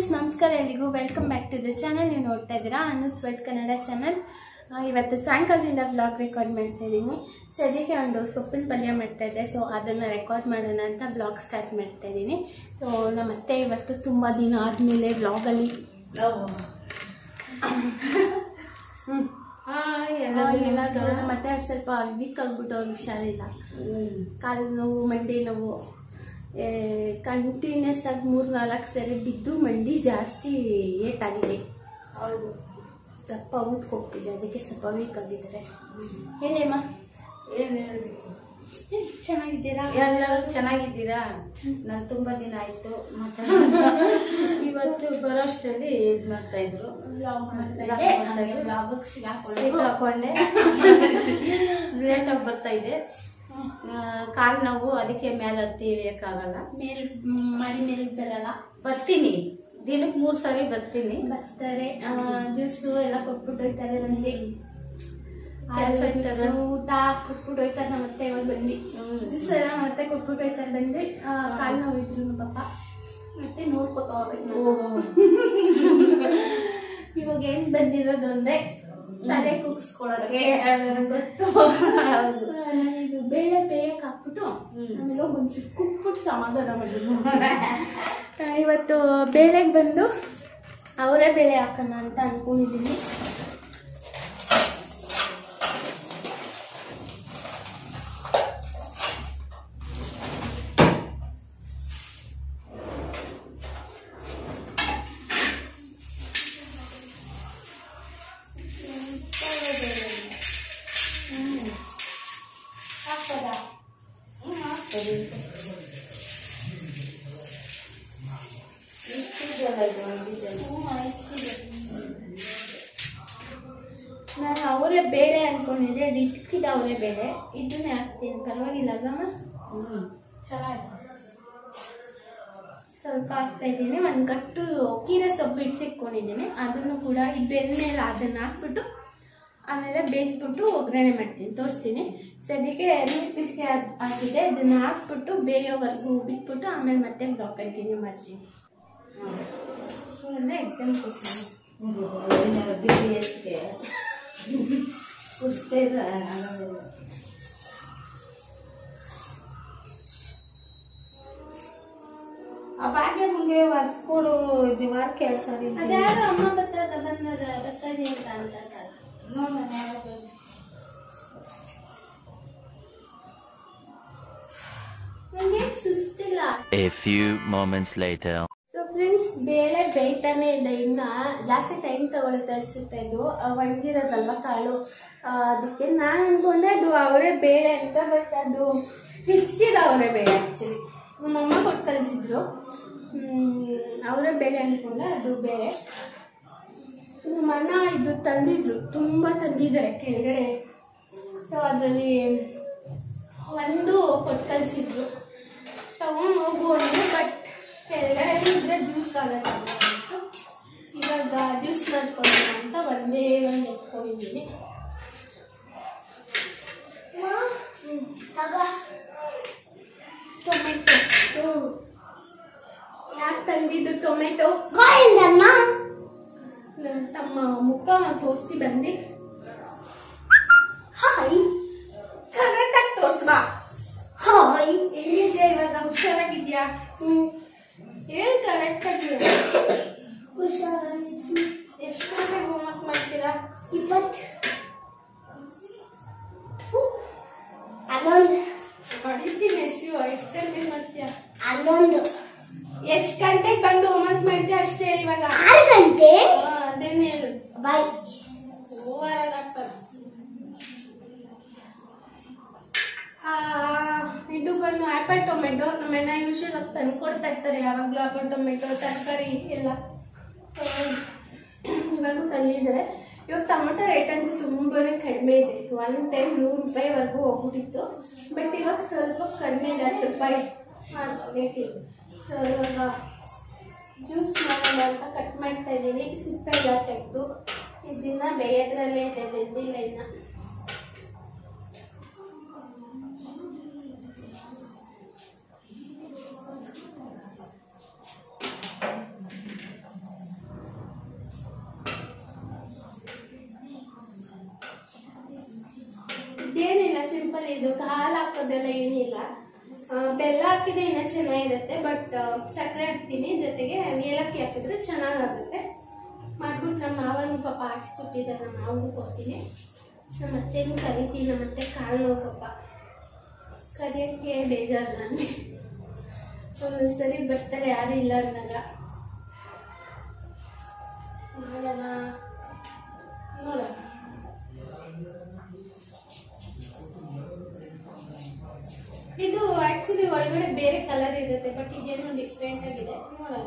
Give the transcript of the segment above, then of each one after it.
Friends, ನಮಸ್ಕಾರ ಎಲ್ರಿಗೂ. Welcome back to the channel. ನೀವು ನೋಡ್ತಾ ಇದ್ದೀರಾ ಅನು ಸ್ವಲ್ಪ್ ಕನ್ನಡ ಚಾನಲ್. ಇವತ್ತು ಸಾಯಂಕಾಲದಿಂದ ವ್ಲಾಗ್ ರೆಕಾರ್ಡ್ ಮಾಡ್ತಾ ಇದ್ದೀನಿ. ಸದ್ಯಕ್ಕೆ ಒಂದು ಸೊಪ್ಪಿನ ಪಲ್ಯ ಮಾಡ್ತಾ ಇದ್ದೆ, ಸೊ ಅದನ್ನು ರೆಕಾರ್ಡ್ ಮಾಡೋಣ ಅಂತ ವ್ಲಾಗ್ ಸ್ಟಾರ್ಟ್ ಮಾಡ್ತಾ ಇದ್ದೀನಿ. ಸೊ ನಮ್ಮತ್ತೆ ಇವತ್ತು ತುಂಬ ದಿನ ಆದಮೇಲೆ ವ್ಲಾಗಲ್ಲಿ ಮತ್ತೆ ಸ್ವಲ್ಪ ವೀಕ್ ಆಗಿಬಿಟ್ಟು ಅವ್ರು ಹುಷಾರಿಲ್ಲ. ಕಾಲು ನೋವು, ಮಂಡಿ ನೋವು, ಕಂಟಿನ್ಯೂಸ್ ಆಗಿ 3-4 ಸರಿ ಬಿದ್ದು ಮಂಡಿ ಜಾಸ್ತಿ ಏಟಾಗಿದೆ. ಹೌದು, ದಪ್ಪ ಊದ್ಕೋಗ್ತಿದೆ, ಅದಕ್ಕೆ ಸ್ವಲ್ಪ ವೀಕ್ ಆಗಿದ್ದಾರೆ. ಹೇಳಮ್ಮ, ಏನು ಹೇಳಬೇಕು? ಚೆನ್ನಾಗಿದ್ದೀರಾ? ಎಲ್ಲರೂ ಚೆನ್ನಾಗಿದ್ದೀರಾ? ನಾನು ತುಂಬ ದಿನ ಆಯಿತು ಮತ್ತೆ ಇವತ್ತು ಬರೋಷ್ಟರಲ್ಲಿ ಇದು ಮಾಡ್ತಾ ಇದ್ರು, ಹಾಕೊಂಡೆ ಲೇಟಾಗಿ ಬರ್ತಾ ಇದೆ. ಕಾಲು ನೋವು, ಅದಕ್ಕೆ ಮೇಲೆ ಹತ್ತಿ ಇಳಿಯೋಕ್ಕಾಗಲ್ಲ. ಮಾಡಿ ಮೇಲೆ ಬರಲ್ಲ. ಬರ್ತೀನಿ, ದಿನಕ್ಕೆ 3 ಸರಿ ಬರ್ತೀನಿ. ಬರ್ತಾರೆ, ಜ್ಯೂಸು ಎಲ್ಲ ಕೊಟ್ಬಿಟ್ಟು ಹೋಯ್ತಾರೆ. ನನಗೆ ಊಟ ಕೊಟ್ಬಿಟ್ಟು ಹೋಯ್ತಾರೆ. ನಮ್ಮತ್ತೆ ಇವಾಗ ಬಂದು ಜ್ಯೂಸ್ ಎಲ್ಲ ಮತ್ತೆ ಕೊಟ್ಬಿಟ್ಟು ಹೋಯ್ತಾರೆ. ಬಂದು ಕಾಲು ನೋವು ಇದ್ರು ಪಾಪ, ಮತ್ತೆ ನೋಡ್ಕೊತಾ ಹೋಗ್ಬೇಕು. ಇವಾಗ ಏನ್ ಬಂದಿರೋದು ಅಂದ್ರೆ ತಲೆ ಕುಗ್ಸ್ಕೊಳಕ್ಕೆ ಗೊತ್ತು. ಇದು ಬೇಳೆ ಬೇಯಕ್ಕೆ ಹಾಕ್ಬಿಟ್ಟು ಆಮೇಲೆ ಒಂಚೂರು ಕುಕ್ಬಿಟ್ಟು ಸಮಾಧಾನ ಮಾಡಿದ್ರು. ಇವತ್ತು ಬೇಳೆಗೆ ಬಂದು ಅವರೇ ಬೇಳೆ ಹಾಕೋಣ ಅಂತ ಅನ್ಕೊಂಡಿದ್ದೀನಿ. ನಾನು ಅವರೇ ಬೇಳೆ ಅನ್ಕೊಂಡಿದ್ದೆ, ಅದು ಇಟ್ಕಿದ ಅವರೇ ಬೇಳೆ. ಇದನ್ನೇ ಹಾಕ್ತೀನಿ, ಪರವಾಗಿಲ್ಲ ಅಲ್ಲಮ್ಮ? ಚೆನ್ನಾಗಿ ಸ್ವಲ್ಪ ಹಾಕ್ತಾ ಇದ್ದೀನಿ. ಒಂದು ಕಟ್ಟು ಕೀರೆ ಸೊಪ್ಪು ಇಡ್ಸಿಟ್ಕೊಂಡಿದ್ದೀನಿ, ಅದನ್ನು ಕೂಡ ಈ ಬೆನ್ಮೇಲೆ ಅದನ್ನು ಹಾಕ್ಬಿಟ್ಟು ಆಮೇಲೆ ಬೇಯಿಸ್ಬಿಟ್ಟು ಒಗ್ಗರಣೆ ಮಾಡ್ತೀನಿ, ತೋರಿಸ್ತೀನಿ. ಸದ್ಯಕ್ಕೆ ನೀರು ಬಿಸಿ ಆಗಿದೆ, ಅದನ್ನು ಹಾಕ್ಬಿಟ್ಟು ಬೇಯೋವರೆಗೂ ಬಿಟ್ಬಿಟ್ಟು ಆಮೇಲೆ ಮತ್ತೆ ಬ್ಲಾಗ್ ಕಂಟಿನ್ಯೂ ಮಾಡ್ತೀನಿ. ಅಂದರೆ ಎಕ್ಸಾಮ್ ಕೊಡ್ತೀನಿ. ಬಿಸಿಗೆ ಕುಡಿಸ್ತಾ ಇದ್ರೆ ಆ ಬಾಗೆ ಮುಂಗೆ ಒರೆಸ್ಕೊಡು. ಇದು ವಾರ ಕೆಲಸ ಅದ್ಯಾರು ಅಮ್ಮ ಬರ್ತಾರೆ ಬರ್ತಾರೆ ಅಂತ ಅಂತಾರೆ. ನೋಡೋಣ. ನನಗೆ ಸುಸ್ತಿಲ್ಲ. A few moments later. So friends, ಬೇಳೆ ಬೇಯ್ತಾನೆ ಇಲ್ಲ, ಇನ್ನ ಜಾಸ್ತಿ ಟೈಮ್ ತಗೊಳುತ್ತೆ ಅನ್ಸುತ್ತೆ. ಇದು ಒಣಗಿರೋದಲ್ವ ಕಾಳು, ಅದಕ್ಕೆ ನಾನು ಅನ್ಕೊಂಡೆ ಅದು ಅವರೇ ಬೇಳೆ ಅಂತ. ಬಟ್ ಅದು ಹಿಚ್ಕಿದ ಅವರೇ ಬೇಳೆ. ಆ್ಯಕ್ಚುಲಿ ನಮ್ಮಮ್ಮ ಕೊಟ್ಟು ಕಳಿಸಿದ್ರು, ಅವರೇ ಬೇಳೆ ಅಂದ್ಕೊಂಡೆ, ಅದು ಬೇರೆ. ನಮ್ಮಣ್ಣ ಇದು ತಂದಿದ್ರು, ತುಂಬ ತಂದಿದ್ದಾರೆ ಕೆಳಗಡೆ. ಸೊ ಅದರಲ್ಲಿ ಒಂದು ಕೊಟ್ಟು ಕಳಿಸಿದ್ರು, ತಗೊಂಡು ಹೋಗು ಅಂದ್ರೆ. ಬಟ್ ಕೆಳಗಡೆ ಇದ್ರೆ ಜ್ಯೂಸ್ ಆಗುತ್ತೆ, ಇವಾಗ ಜ್ಯೂಸ್ ಮಾಡ್ಕೊಳ್ಳೋಣ ಅಂತ ಒಂದೇ ಒಂದು ಎತ್ಕೊಂಡಿದ್ದೀನಿ. ಟೊಮೆಟೊ ಯಾಕೆ ತಂದಿದ್ದು? ಟೊಮೆಟೊ ನನ್ನ ತಮ್ಮ ಮುಖ ತೋರಿಸಿ ಬಂದು. ಹಾಯ್, ಕರೆಕ್ಟಾಗಿ ತೋರಿಸ್ಬಾ. ಹಾಯ್, ಹೇಗಿದ್ಯಾ ಇವಾಗ? ಹುಷಾರಾಗಿದ್ಯಾ? ಹೇಳಿ ಕರೆಕ್ಟಾಗಿ. ಹುಷಾರಾಗಿದ್ದೀನಿ. ಎಷ್ಟು ಗಂಟೆಗೆ ಹೋಮ್ವರ್ಕ್ ಮಾಡ್ತೀರಾ? 20. 11 ಹೊಡಿತೀನಿ. ಎಷ್ಟು ಗಂಟೆಗೆ ಮಾಡ್ತೀಯಾ? 11. ಎಷ್ಟು ಗಂಟೆಗೆ ಬಂದು ಹೋಮ್ವರ್ಕ್ ಮಾಡ್ತೀಯ ಅಷ್ಟೇ ಹೇಳಿ. ಇವಾಗ 6 ಗಂಟೆ. ಅದೇನೇ ಹೇಳು. ಬಾಯ್. ಓವರಾಗಿ ಆಗ್ತದೆ. ಇದು ಬಂದು ಆ್ಯಪಲ್ ಟೊಮೆಟೊ. ನಮ್ಮಣ್ಣ ಯೂಶಲ್ ಆಗಿ ತಂದು ಕೊಡ್ತಾ ಇರ್ತಾರೆ ಯಾವಾಗಲೂ ಆ್ಯಪಲ್ ಟೊಮೆಟೊ, ತರಕಾರಿ ಎಲ್ಲ. ಇವಾಗೂ ತಂದಿದ್ದಾರೆ. ಇವಾಗ ಟೊಮೆಟೊ ರೇಟ್ ಅಂತೂ ತುಂಬಾ ಕಡಿಮೆ ಇದೆ. ಒಂದು ಟೈಮ್ 100 ರೂಪಾಯಿವರೆಗೂ ಹೋಗ್ಬಿಟ್ಟಿತ್ತು, ಬಟ್ ಇವಾಗ ಸ್ವಲ್ಪ ಕಡಿಮೆ ಇದೆ, 10 ರೂಪಾಯಿ ರೇಟ್ ಇದೆ. ಸೊ ಇವಾಗ ಜ್ಯೂಸ್ ಮಾಡೋಣ ಅಂತ ಕಟ್ ಮಾಡ್ತಾ ಇದ್ದೀನಿ. ಸಿಪ್ಪೆ ಎಲ್ಲ ತೆಗೆದು ಇದನ್ನ ಬೇಯೋದ್ರಲ್ಲೇ ಇದೆ, ಬೆಂದಿಲ್ಲ ಇನ್ನು. ಇದೇನಿಲ್ಲ, ಸಿಂಪಲ್ ಇದು. ಹಾಲು ಹಾಕೋದೆಲ್ಲ ಏನಿಲ್ಲ. ಬೆಲ್ಲ ಹಾಕಿದ್ರೆ ಇನ್ನೂ ಚೆನ್ನಾಗಿರುತ್ತೆ, ಬಟ್ ಸಕ್ಕರೆ ಹಾಕ್ತೀನಿ, ಜೊತೆಗೆ ಏಲಕ್ಕಿ ಹಾಕಿದ್ರೆ ಚೆನ್ನಾಗಾಗುತ್ತೆ. ಮಾಡ್ಬಿಟ್ಟು ನಮ್ಮ ಮಾವನಿಗೆ ಪಾಪ ಹಾಕ್ಸ್ಕೊಟ್ಟಿದ್ದಾರೆ, ನಮ್ಮ ಮಾವನಿಗೆ ಕೊಡ್ತೀನಿ. ನಮ್ಮ ಅತ್ತೆನೂ ಕರಿತೀನಿ, ನಮ್ಮ ಅತ್ತೆ ಕಾಲು ನೋವು ಪಾಪ, ಕರಿಯೋಕ್ಕೆ ಬೇಜಾರು ನನಗೆ. ಒಂದೊಂದ್ಸರಿ ಬರ್ತಾರೆ ಯಾರು ಇಲ್ಲ ಅಂದಾಗ. ನೋಡೋಣ ನೋಡೋಣ. ಇದು ಆಕ್ಚುಲಿ ಒಳಗಡೆ ಬೇರೆ ಕಲರ್ ಇರುತ್ತೆ, ಬಟ್ ಇದೇನೋ ಡಿಫ್ರೆಂಟ್ ಆಗಿದೆ. ನೋಡೋಣ.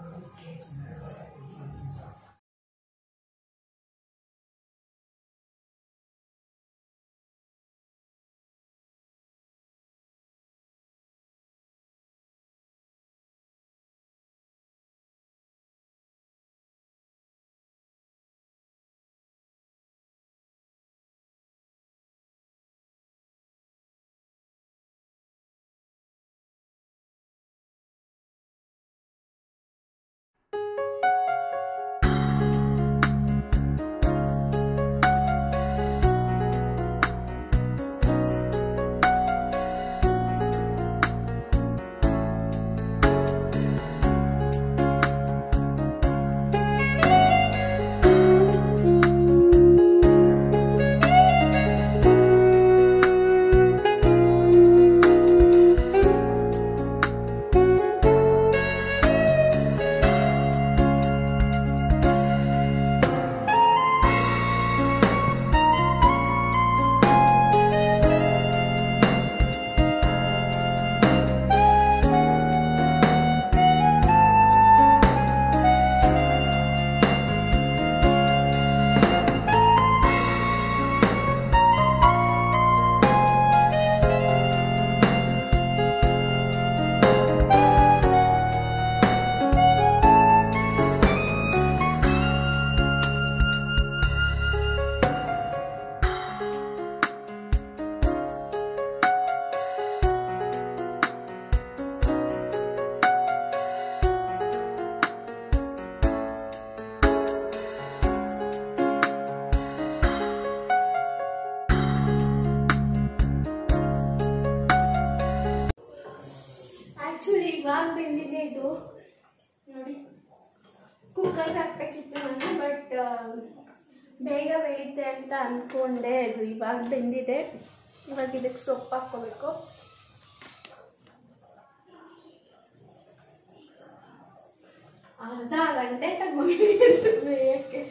ಇವಾಗ ಬೆಂದಿದೆ ಇದು ನೋಡಿ. ಕುಕ್ಕರ್ಗೆ ಹಾಕ್ಬೇಕಿತ್ತು ನಾನು, ಬಟ್ ಬೇಗ ಬೇಯುತ್ತೆ ಅಂತ ಅಂದ್ಕೊಂಡೆ. ಇದು ಇವಾಗ ಬೆಂದಿದೆ. ಇವಾಗ ಇದಕ್ಕೆ ಸೊಪ್ಪು ಹಾಕ್ಕೋಬೇಕು. ಅರ್ಧ ಗಂಟೆ ತಗೊಂಡಿದ್ದೀನಿ ಬೇಯಕ್ಕೆ.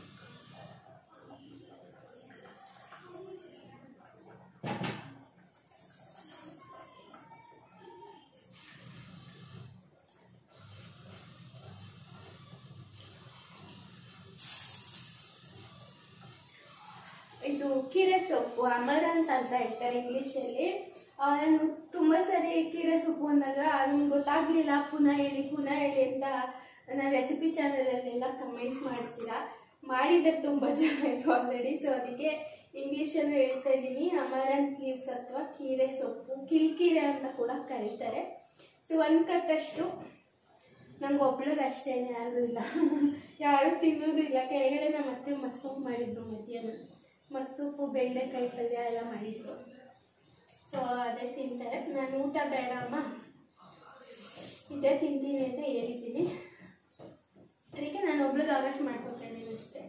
ಇದು ಕೀರೆ ಸೊಪ್ಪು, ಅಮರಂತ್ ಅಂತ ಹೇಳ್ತಾರೆ ಇಂಗ್ಲೀಷಲ್ಲಿ. ನಾನು ತುಂಬ ಸರಿ ಕೀರೆ ಸೊಪ್ಪು ಅಂದಾಗ ನನಗೆ ಗೊತ್ತಾಗ್ಲಿಲ್ಲ, ಪುನಃ ಹೇಳಿ ಅಂತ ನನ್ನ ರೆಸಿಪಿ ಚಾನಲಲ್ಲೆಲ್ಲ ಕಮೆಂಟ್ ಮಾಡ್ತೀರಾ. ಮಾಡಿದ್ದೆ ತುಂಬ ಜನ ಆಲ್ರೆಡಿ, ಸೊ ಅದಕ್ಕೆ ಇಂಗ್ಲೀಷಲ್ಲೂ ಹೇಳ್ತಾ ಇದ್ದೀನಿ. ಅಮರಂತ್ ಲೀವ್ಸ್ ಅಥವಾ ಕೀರೆ ಸೊಪ್ಪು, ಕಿಲ್ಕೀರೆ ಅಂತ ಕೂಡ ಕರೀತಾರೆ. ಸೊ 1 ಕಟ್ಟಷ್ಟು, ನಂಗೆ ಒಬ್ಳಿಗೆ ಅಷ್ಟೇ, ಯಾರಿಗೂ ಇಲ್ಲ, ಯಾರು ತಿನ್ನೋದು ಇಲ್ಲ. ಕೆಳಗಡೆ ನಮ್ಮ ಅತ್ತೆ ಮಸ್ಸೊಪ್ಪು ಮಾಡಿದ್ರು ಮಧ್ಯಾಹ್ನ, ಮಸ್ಸೊಪ್ಪು ಬೆಂಡೆಕಾಯಿ ಪಲ್ಯ ಎಲ್ಲ ಮಾಡಿದ್ರು. ಸೊ ಅದೇ ತಿಂತಾರೆ. ನಾನು ಊಟ ಬೇಡ ಅಮ್ಮ, ಇದೇ ತಿಂತೀನಿ ಅಂತ ಹೇಳಿದ್ದೀನಿ. ಅದಕ್ಕೆ ನಾನು ಒಬ್ಳಿಗೆ ಆಗಷ್ಟು ಮಾಡ್ಕೊತೇನೆ ಅಷ್ಟೇ.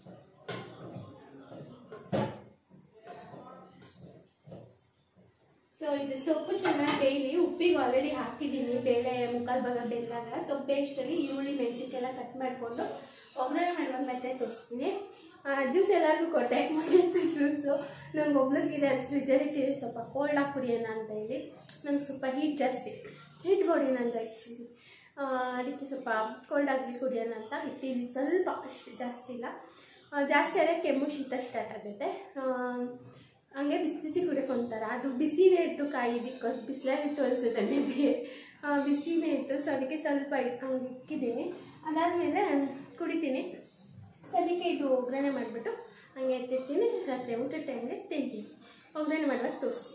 ಸೊ ಇದು ಸೊಪ್ಪು ಚೆನ್ನಾಗಿ ಬೇಯಲಿ. ಉಪ್ಪಿಗೆ ಆಲ್ರೆಡಿ ಹಾಕಿದ್ದೀನಿ, ಬೇಳೆ ಮುಕ್ಕಾಲು ಭಾಗ ಬೆಂದಾಗ. ಸೊ ಪೇಸ್ಟಲ್ಲಿ ಈರುಳ್ಳಿ ಮೆಣಸಿನ್ಕಾಯೆಲ್ಲ ಕಟ್ ಮಾಡಿಕೊಂಡು ಒಗ್ಗರಣೆ ಮಾಡುವಾಗ ಮತ್ತೆ ತೋರಿಸ್ತೀನಿ. ಜ್ಯೂಸ್ ಎಲ್ಲರಿಗೂ ಕೊಟ್ಟೆ, ಮತ್ತೆ ಜ್ಯೂಸು ನಂಗೆ ಒಬ್ಳಿಗಿದೆ, ಫ್ರಿಜ್ಜಲ್ಲಿ ಇಟ್ಟಿದೆ, ಸ್ವಲ್ಪ ಕೋಲ್ಡ್ ಆಗಿ ಕುಡಿಯೋಣ ಅಂತ ಹೇಳಿ. ನಂಗೆ ಸ್ವಲ್ಪ ಹೀಟ್ ಜಾಸ್ತಿ, ಹೀಟ್ ಬಾಡಿ ನಂದು ಆ್ಯಕ್ಚುಲಿ. ಅದಕ್ಕೆ ಸ್ವಲ್ಪ ಕೋಲ್ಡ್ ಆಗಿ ಕುಡಿಯೋಣ ಅಂತ ಇಟ್ಟಿದ್ದೀನಿ. ಸ್ವಲ್ಪ ಅಷ್ಟು ಜಾಸ್ತಿ ಇಲ್ಲ, ಜಾಸ್ತಿ ಆದರೆ ಕೆಮ್ಮು ಶೀತ ಸ್ಟಾರ್ಟ್ ಆಗುತ್ತೆ. ಹಂಗೆ ಬಿಸಿ ಬಿಸಿ ಕುಡಿಯೋಕೊಂತಾರ. ಅದು ಬಿಸಿನೇ ಇತ್ತು ಕಾಯಿ, ಬಿಕಾಸ್ ಬಿಸಿಲಾಗಿತ್ತು ಅನಿಸುತ್ತೆ ಮೇ ಬಿ, ಬಿಸಿನೇ ಇತ್ತು. ಸೊ ಅದಕ್ಕೆ ಸ್ವಲ್ಪ ಹಂಗೆ ಇಕ್ಕಿದ್ದೀನಿ. ಅದಾದಮೇಲೆ ಕುಡಿತೀನಿ. ಸೊ ಅದಕ್ಕೆ ಇದು ಒಗ್ಗರಣೆ ಮಾಡಿಬಿಟ್ಟು ಹಂಗೆ ಎತ್ತಿರ್ತೀನಿ. ರಾತ್ರಿ ಊಟದ ಟೈಮ್ಗೆ ತಿಂತೀನಿ. ಒಗ್ಗರಣೆ ಮಾಡುವಾಗ ತೋರಿಸ್ತೀನಿ.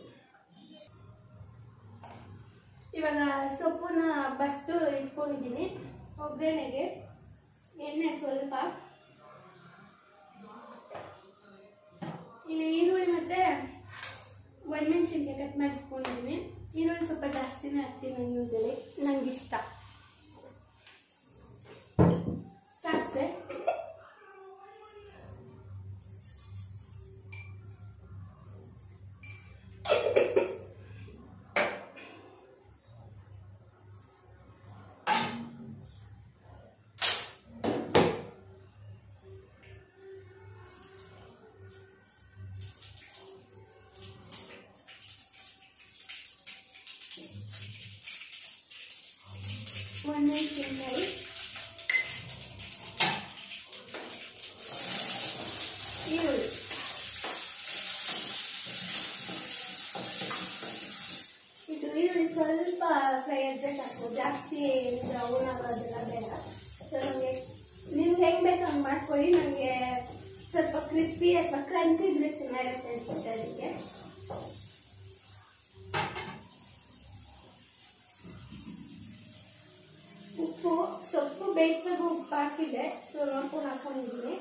ಇವಾಗ ಸೊಪ್ಪನ್ನ ಬಸ್ದು ಇಟ್ಕೊಂಡಿದ್ದೀನಿ. ಒಗ್ಗರಣೆಗೆ ಎಣ್ಣೆ ಸ್ವಲ್ಪ, ಇಲ್ಲಿ ಈರುಳ್ಳಿ ಮತ್ತು ಕಟ್ ಮಾಡ್ಕೊಂಡಿದ್ದೀನಿ. ಈರುಳ್ಳಿ ಸ್ವಲ್ಪ ಜಾಸ್ತಿನೇ ಹಾಕ್ತೀನಿ ನಾನು ಯೂಸಲಿ, ನಂಗೆ ಇಷ್ಟ. ಸಾಸಿವೆ, ಮೆಣಸಿನಕಾಯಿ, ಈರುಳ್ಳಿ. ಇದು ಈರುಳ್ಳಿ ಸ್ವಲ್ಪ ಫ್ರೈ ಆದರೆ ಸಾಕು, ಜಾಸ್ತಿ ಬ್ರೌನ್ ಆಗೋದೆಲ್ಲ ಬೇಡ. ಸೊ ನಮಗೆ ನಿಮ್ಗೆ ಹೆಂಗೆ ಬೇಕು ಹಂಗೆ ಮಾಡ್ಕೊಳ್ಳಿ. ನನಗೆ ಸ್ವಲ್ಪ ಕ್ರಿಸ್ಪಿ ಅಥವಾ ಕ್ರಂಚಿ ಇದ್ರೆ ಚೆನ್ನಾಗಿರುತ್ತೆ ಅನಿಸುತ್ತೆ ಅದಕ್ಕೆ. ಉಪ್ಪು, ಸೊಪ್ಪು ಬೇಯಿಸುವಾಗ ಉಪ್ಪು ಹಾಕಿದೆ, ಸೊ ನೋಡ್ಕೊಂಡು ಹಾಕೊಂಡಿದ್ದೀನಿ.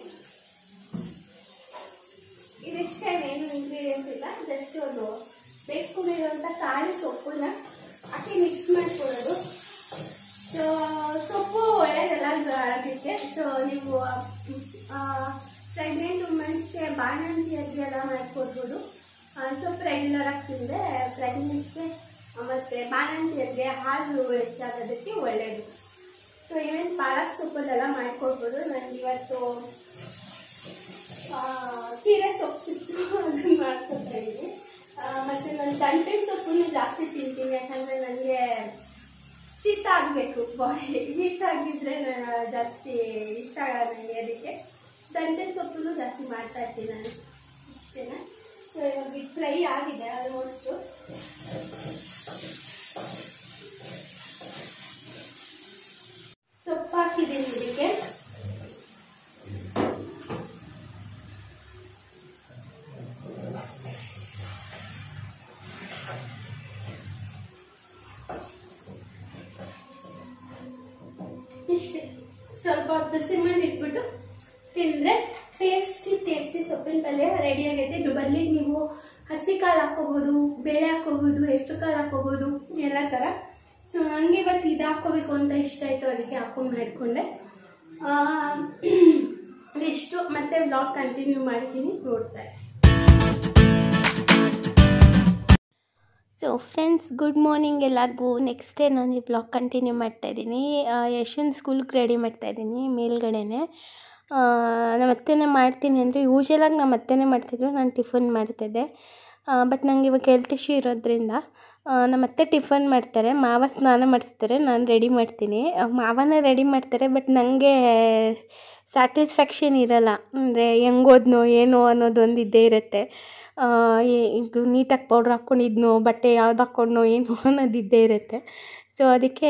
ಇದಿಷ್ಟೇ, ಏನು ಇಂಗ್ರೀಡಿಯೆಂಟ್ಸ್ ಇಲ್ಲ, ಜಸ್ಟ್ ಒಂದು ಬೇಯಿಸ್ಕೊಂಡಿರುವಂಥ ಕಾಳು ಸೊಪ್ಪನ್ನ ಹಾಕಿ ಮಿಕ್ಸ್ ಮಾಡ್ಕೊಳ್ಳೋದು. ಸೊ ಸೊಪ್ಪು ಒಳ್ಳೆಯದಲ್ಲ ಅದಕ್ಕೆ. ಸೊ ನೀವು ಪ್ರೆಗ್ನೆಂಟ್ ವುಮೆನ್ಸ್ಗೆ ಬಾಣಂತಿಯರಿಗೆಲ್ಲ ಮಾಡ್ಕೊಡ್ಬೋದು. ಸೊಪ್ಪು ರೆಗ್ಯುಲರ್ ಆಗಿ ತಿಂದರೆ ಪ್ರೆಗ್ನೆನ್ಸ್ಗೆ ಮತ್ತು ಬಾಣಂತಿಯರಿಗೆ ಹಾಲು ಹೆಚ್ಚಾಗೋದಕ್ಕೆ ಒಳ್ಳೆಯದು. ಸೊ ಈವನ್ ಪಾಲಕ್ ಸೊಪ್ಪಲ್ಲೆಲ್ಲ ಮಾಡ್ಕೊಡ್ಬೋದು. ನನಗೆ ಇವತ್ತು ಕೀರೆ ಸೊಪ್ಪು ಸಿಕ್ತು, ಅದನ್ನು ಮಾಡ್ಕೊತಾ ಇದ್ದೀನಿ. ಮತ್ತು ನಾನು ದಂಟೆ ಸೊಪ್ಪನ್ನು ಜಾಸ್ತಿ ತಿಂತೀನಿ, ಯಾಕಂದರೆ ನನಗೆ ಶೀತ ಆಗಬೇಕು, ಬಾಡಿ ಹೀಟ್ ಆಗಿದ್ರೆ ಜಾಸ್ತಿ ಇಷ್ಟ ಆಗಲ್ಲ ನನಗೆ. ಅದಕ್ಕೆ ದಂಟೆ ಸೊಪ್ಪನ್ನು ಜಾಸ್ತಿ ಮಾಡ್ತಾ ಇರ್ತೀನಿ ನಾನು, ಇಷ್ಟೇನಾ. ಸೊ ಇವಾಗ ಇದು ಫ್ರೈ ಆಗಿದೆ ಆಲ್ಮೋಸ್ಟು. ಸೊಪ್ಪು ಹಾಕಿದ್ದೀನಿ ಇದಕ್ಕೆ. ಇಷ್ಟೇ, ಸ್ವಲ್ಪ ಹೊತ್ತು ಸಿಮ್ಮಲ್ಲಿ ಇಟ್ಬಿಟ್ಟು ತಿಂದರೆ ಟೇಸ್ಟಿ ಸೊಪ್ಪಿನ ಪಲ್ಯ ರೆಡಿ ಆಗೈತೆ. ಇದ್ರ ಬದಲಿಗೆ ನೀವು ಹಸಿ ಕಾಳು ಹಾಕ್ಕೋಬೋದು, ಬೇಳೆ ಹಾಕ್ಕೋಬೋದು, ಹೆಸರು ಕಾಳು ಹಾಕ್ಕೋಬೋದು, ಎಲ್ಲ ಥರ. ಸೊ ನನಗೆ ಇವತ್ತು ಇದು ಹಾಕ್ಕೋಬೇಕು ಅಂತ ಇಷ್ಟ ಆಯಿತು, ಅದಕ್ಕೆ ಹಾಕ್ಕೊಂಡು ಮಾಡಿಕೊಂಡೆ. ಇಷ್ಟು ಮತ್ತೆ ವ್ಲಾಗ್ ಕಂಟಿನ್ಯೂ ಮಾಡ್ತೀನಿ, ನೋಡ್ತಾ. ಸೊ ಫ್ರೆಂಡ್ಸ್, ಗುಡ್ ಮಾರ್ನಿಂಗ್ ಎಲ್ಲರಿಗೂ. ನೆಕ್ಸ್ಟ್ ಡೇ ನಾನು ಈ ಬ್ಲಾಗ್ ಕಂಟಿನ್ಯೂ ಮಾಡ್ತಾಯಿದ್ದೀನಿ. ಯಶನ್ ಸ್ಕೂಲ್ಗೆ ರೆಡಿ ಮಾಡ್ತಾಯಿದ್ದೀನಿ ಮೇಲ್ಗಡೆನೆ. ನಮ್ಮ ಅತ್ತೆನೇ ಮಾಡ್ತೀನಿ ಅಂದರೆ, ಯೂಶ್ವಲಾಗಿ ನಮ್ಮ ಅತ್ತೆನೇ ಮಾಡ್ತಿದ್ರು, ನಾನು ಟಿಫನ್ ಮಾಡ್ತಿದ್ದೆ. ಬಟ್ ನನಗೆ ಇವಾಗ ಹೆಲ್ತ್ ಇಶ್ಯೂ ಇರೋದ್ರಿಂದ ನಮ್ಮ ಅತ್ತೆ ಟಿಫನ್ ಮಾಡ್ತಾರೆ, ಮಾವ ಸ್ನಾನ ಮಾಡಿಸ್ತಾರೆ, ನಾನು ರೆಡಿ ಮಾಡ್ತೀನಿ. ಮಾವನೇ ರೆಡಿ ಮಾಡ್ತಾರೆ, ಬಟ್ ನನಗೆ ಸ್ಯಾಟಿಸ್ಫ್ಯಾಕ್ಷನ್ ಇರೋಲ್ಲ. ಅಂದರೆ ಹೆಂಗೋದ್ನೋ ಏನೋ ಅನ್ನೋದೊಂದು ಇದ್ದೇ ಇರುತ್ತೆ. ಈಗ ನೀಟಾಗಿ ಪೌಡ್ರ್ ಹಾಕ್ಕೊಂಡಿದ್ನೋ, ಬಟ್ಟೆ ಯಾವ್ದು ಹಾಕ್ಕೊಂಡ್ನೋ ಏನೋ ಅನ್ನೋದು ಇದ್ದೇ ಇರುತ್ತೆ. ಸೊ ಅದಕ್ಕೆ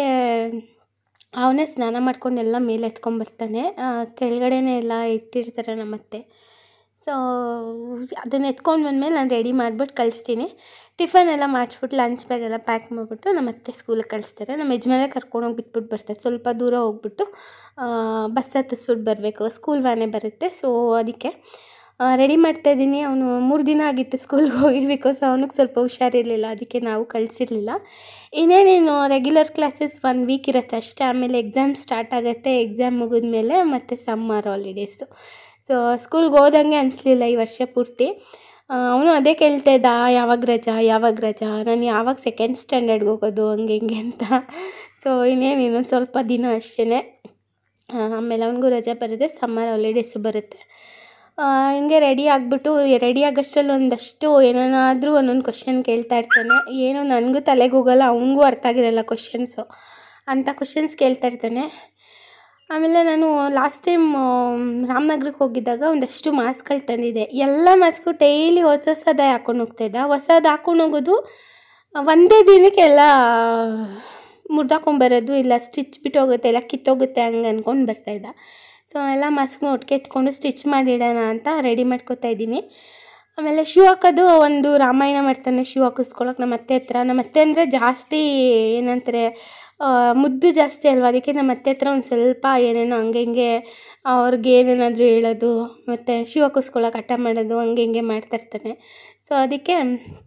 ಅವನೇ ಸ್ನಾನ ಮಾಡ್ಕೊಂಡೆಲ್ಲ ಮೇಲೆ ಎತ್ಕೊಂಬರ್ತಾನೆ. ಕೆಳಗಡೆನೇ ಎಲ್ಲ ಇಟ್ಟಿರ್ತಾರೆ ನಮ್ಮತ್ತೆ. ಸೊ ಅದನ್ನು ಎತ್ಕೊಂಡು ಬಂದಮೇಲೆ ನಾನು ರೆಡಿ ಮಾಡಿಬಿಟ್ಟು ಕಳಿಸ್ತೀನಿ. ಟಿಫನ್ ಎಲ್ಲ ಮಾಡಿಸ್ಬಿಟ್ಟು ಲಂಚ್ ಬ್ಯಾಗೆಲ್ಲ ಪ್ಯಾಕ್ ಮಾಡಿಬಿಟ್ಟು ನಮ್ಮತ್ತೆ ಸ್ಕೂಲಿಗೆ ಕಳಿಸ್ತಾರೆ. ನಮ್ಮ ಯಜಮಾನೇ ಕರ್ಕೊಂಡೋಗಿ ಬಿಟ್ಬಿಟ್ಟು ಬರ್ತಾರೆ. ಸ್ವಲ್ಪ ದೂರ ಹೋಗ್ಬಿಟ್ಟು ಬಸ್ ಹತ್ತಿಸ್ಬಿಟ್ಟು ಬರಬೇಕು, ಸ್ಕೂಲ್ ವ್ಯಾನೇ ಬರುತ್ತೆ. ಸೊ ಅದಕ್ಕೆ ರೆಡಿ ಮಾಡ್ತಾಯಿದ್ದೀನಿ. ಅವನು 3 ದಿನ ಆಗಿತ್ತು ಸ್ಕೂಲ್ಗೆ ಹೋಗಿ, ಬಿಕಾಸ್ ಅವನಿಗೆ ಸ್ವಲ್ಪ ಹುಷಾರಿರಲಿಲ್ಲ, ಅದಕ್ಕೆ ನಾವು ಕಳಿಸಿರಲಿಲ್ಲ. ಇನ್ನೇನೇನು ರೆಗ್ಯುಲರ್ ಕ್ಲಾಸಸ್ 1 ವೀಕ್ ಇರುತ್ತೆ ಅಷ್ಟೇ. ಆಮೇಲೆ ಎಕ್ಸಾಮ್ ಸ್ಟಾರ್ಟ್ ಆಗುತ್ತೆ. ಎಕ್ಸಾಮ್ ಮುಗಿದ್ಮೇಲೆ ಮತ್ತೆ ಸಮ್ಮರ್ ಹಾಲಿಡೇಸು. ಸೊ ಸ್ಕೂಲ್ಗೆ ಹೋದಂಗೆ ಅನಿಸ್ಲಿಲ್ಲ ಈ ವರ್ಷ ಪೂರ್ತಿ. ಅವನು ಅದೇ ಕೇಳ್ತಾ ಇದ್ದ, ಯಾವಾಗ ರಜಾ, ನಾನು ಯಾವಾಗ 2nd ಸ್ಟ್ಯಾಂಡರ್ಡ್ಗೆ ಹೋಗೋದು, ಹಂಗೆ ಹಿಂಗೆ ಅಂತ. ಸೊ ಇನ್ನೊಂದು ಸ್ವಲ್ಪ ದಿನ ಅಷ್ಟೇ, ಆಮೇಲೆ ಅವನಿಗೂ ರಜೆ ಬರುತ್ತೆ, ಸಮ್ಮರ್ ಹಾಲಿಡೇಸು ಬರುತ್ತೆ. ಹಿಂಗೆ ರೆಡಿ ಆಗೋಷ್ಟರಲ್ಲಿ ಒಂದಷ್ಟು ಏನಾದರೂ ಒಂದೊಂದು ಕ್ವಶನ್ ಕೇಳ್ತಾ ಇರ್ತಾನೆ. ಏನೋ ನನಗೂ ತಲೆಗೆ ಹೋಗಲ್ಲ, ಅವನಿಗೂ ಅರ್ಥ ಆಗಿರಲ್ಲ ಕ್ವಶನ್ಸು, ಅಂಥ ಕ್ವಶನ್ಸ್ ಕೇಳ್ತಾ ಇರ್ತಾನೆ. ಆಮೇಲೆ ನಾನು ಲಾಸ್ಟ್ ಟೈಮ್ ರಾಮನಗರಕ್ಕೆ ಹೋಗಿದ್ದಾಗ ಒಂದಷ್ಟು ಮಾಸ್ಕ್ಗಳು ತಂದಿದ್ದೆ. ಎಲ್ಲ ಮಾಸ್ಕು ಡೈಲಿ ಹೊಸದೇ ಹಾಕ್ಕೊಂಡು ಹೋಗ್ತಾಯಿದ್ದ. ಹೊಸದು ಹಾಕ್ಕೊಂಡು ಹೋಗೋದು, ಒಂದೇ ದಿನಕ್ಕೆ ಎಲ್ಲ ಮುರಿದಾಕೊಂಬರೋದು, ಇಲ್ಲ ಸ್ಟಿಚ್ ಬಿಟ್ಟು ಹೋಗುತ್ತೆ, ಇಲ್ಲ ಕಿತ್ತೋಗುತ್ತೆ, ಹಂಗೆ ಅಂದ್ಕೊಂಡು ಬರ್ತಾಯಿದ್ದ. ಸೊ ಎಲ್ಲ ಮಾಸ್ಕ್ನ ಒಟ್ಟಿಗೆ ಎತ್ಕೊಂಡು ಸ್ಟಿಚ್ ಮಾಡಿಡೋಣ ಅಂತ ರೆಡಿ ಮಾಡ್ಕೊತಾ ಇದ್ದೀನಿ. ಆಮೇಲೆ ಶೂ ಹಾಕೋದು, ಒಂದು ರಾಮಾಯಣ ಮಾಡ್ತಾನೆ ಶೂ ಹಾಕಿಸ್ಕೊಳಕ್ಕೆ ನಮ್ಮ ಅತ್ತೆ ಹತ್ರ. ನಮ್ಮ ಅತ್ತೆ ಅಂದರೆ ಜಾಸ್ತಿ ಏನಂತಾರೆ, ಮುದ್ದು ಜಾಸ್ತಿ ಅಲ್ವಾ, ಅದಕ್ಕೆ ನಮ್ಮ ಅತ್ತೆ ಹತ್ರ ಒಂದು ಸ್ವಲ್ಪ ಏನೇನೋ ಹಂಗೆ ಹಿಂಗೆ ಅವ್ರಿಗೆ ಏನೇನಾದರೂ ಹೇಳೋದು, ಮತ್ತು ಶೂ ಹಾಕಿಸ್ಕೊಳಕ್ಕೆ ಹಠ ಮಾಡೋದು, ಹಂಗೆ ಹಿಂಗೆ ಮಾಡ್ತಾಯಿರ್ತಾನೆ. ಸೊ ಅದಕ್ಕೆ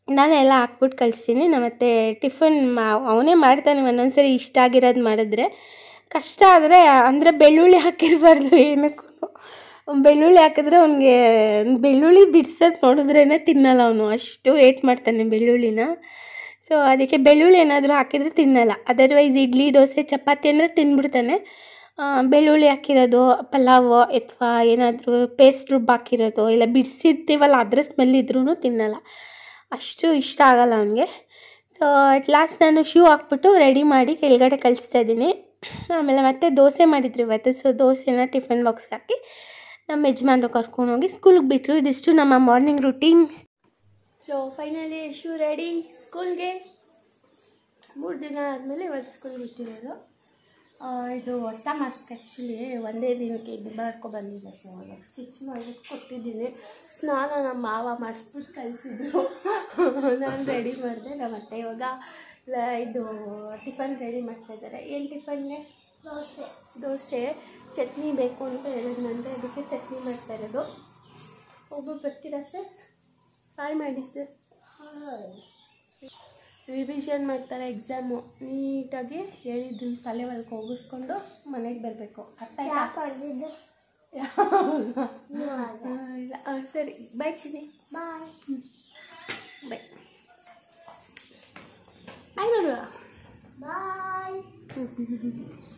ನಾನೆಲ್ಲ ಹಾಕ್ಬಿಟ್ಟು ಕಳಿಸ್ತೀನಿ. ನಮ್ಮತ್ತೆ ಟಿಫನ್ ಅವನೇ ಮಾಡ್ತಾನೆ ಒಂದೊಂದ್ಸರಿ ಇಷ್ಟ ಆಗಿರೋದು ಮಾಡಿದ್ರೆ. ಕಷ್ಟ ಆದರೆ ಅಂದರೆ ಬೆಳ್ಳುಳ್ಳಿ ಹಾಕಿರಬಾರ್ದು ಏನಕ್ಕೂ. ಬೆಳ್ಳುಳ್ಳಿ ಹಾಕಿದ್ರೆ ಅವ್ನಿಗೆ ಬೆಳ್ಳುಳ್ಳಿ ಬಿಡ್ಸೋದು ನೋಡಿದ್ರೇ ತಿನ್ನಲ್ಲ ಅವನು, ಅಷ್ಟು ಏಟ್ ಮಾಡ್ತಾನೆ ಬೆಳ್ಳುಳ್ಳಿನ. ಸೊ ಅದಕ್ಕೆ ಬೆಳ್ಳುಳ್ಳಿ ಏನಾದರೂ ಹಾಕಿದರೆ ತಿನ್ನಲ್ಲ. ಅದರ್ವೈಸ್ ಇಡ್ಲಿ ದೋಸೆ ಚಪಾತಿ ಅಂದರೆ ತಿಂದ್ಬಿಡ್ತಾನೆ. ಬೆಳ್ಳುಳ್ಳಿ ಹಾಕಿರೋದು ಪಲಾವು ಅಥವಾ ಏನಾದರೂ ಪೇಸ್ಟ್ ರುಬ್ಬಾಕಿರೋದು ಇಲ್ಲ ಬಿಡಿಸಿರ್ತೀವಲ್ಲ ಅದ್ರ ಸ್ಮೆಲ್ ಇದ್ರೂ ತಿನ್ನಲ್ಲ, ಅಷ್ಟು ಇಷ್ಟ ಆಗಲ್ಲ ಅವನಿಗೆ. ಸೊ ಅಟ್ ಲಾಸ್ಟ್ ನಾನು ಶೂ ಹಾಕ್ಬಿಟ್ಟು ರೆಡಿ ಮಾಡಿ ಕೆಳಗಡೆ ಕಳಿಸ್ತಾ ಇದ್ದೀನಿ. ಆಮೇಲೆ ಮತ್ತೆ ದೋಸೆ ಮಾಡಿದ್ರು ಇವತ್ತು. ಸೊ ದೋಸೆನ ಟಿಫನ್ ಬಾಕ್ಸ್ಗೆ ಹಾಕಿ ನಮ್ಮ ಯಜಮಾನ್ರು ಕರ್ಕೊಂಡೋಗಿ ಸ್ಕೂಲ್ಗೆ ಬಿಟ್ಟರು. ಇದಿಷ್ಟು ನಮ್ಮ morning routine. So finally shoe ready ಸ್ಕೂಲ್ಗೆ. 3 ದಿನ ಆದಮೇಲೆ ಇವತ್ತು ಸ್ಕೂಲ್ ಬಿಟ್ಟಿರೋದು. ಇದು ಹೊಸ ಮಾಸ್ಕ್ ಆ್ಯಕ್ಚುಲಿ ಒಂದೇ ದಿನಕ್ಕೆ ಇದು ಮಾಡ್ಕೊಬಂದಿದ್ದೆ. ಸೊ ಸ್ಟಿಚ್ ಮಾಡಿಬಿಟ್ಟು ಕೊಟ್ಟಿದ್ದೀನಿ. ಸ್ನಾನ ನಮ್ಮ ಮಾವ ಮಾಡಿಸ್ಬಿಟ್ಟು ಕಳಿಸಿದ್ರು. ನಾನು ರೆಡಿ ಮಾಡಿದೆ. ನಮ್ಮ ಅತ್ತೆ ಇವಾಗ ಇದು ಟಿಫನ್ ರೆಡಿ ಮಾಡ್ತಾಯಿದ್ದಾರೆ. ಏನು ಟಿಫನ್ಗೆ? ದೋಸೆ ಚಟ್ನಿ ಬೇಕು ಅಂತ ಹೇಳಿದ್ನಂತೆ, ಅದಕ್ಕೆ ಚಟ್ನಿ ಮಾಡ್ತಾ ಇರೋದು. ಒಬ್ಬರು ಬರ್ತೀರಾ ಸರ್? ಹಾಯ್ ಮಾಡಿ ಸರ್. ರಿವಿಷನ್ ಮಾಡ್ತಾರೆ ಎಕ್ಸಾಮು. ನೀಟಾಗಿ ಹೇಳಿದ್ದನ್ನು ತಲೆ ಒಳಗೆ ಹೋಗಿಸ್ಕೊಂಡು ಮನೆಗೆ ಬರಬೇಕು. ಅರ್ಥ ಆಯ್ತಾ? ಸರಿ ಬಾಯ್ ಚಿನ್ನಿ. ಬಾಯ್ ಬಾಯ್ ಬಾಯ್ ನೋಡುವ. ಬಾಯ್.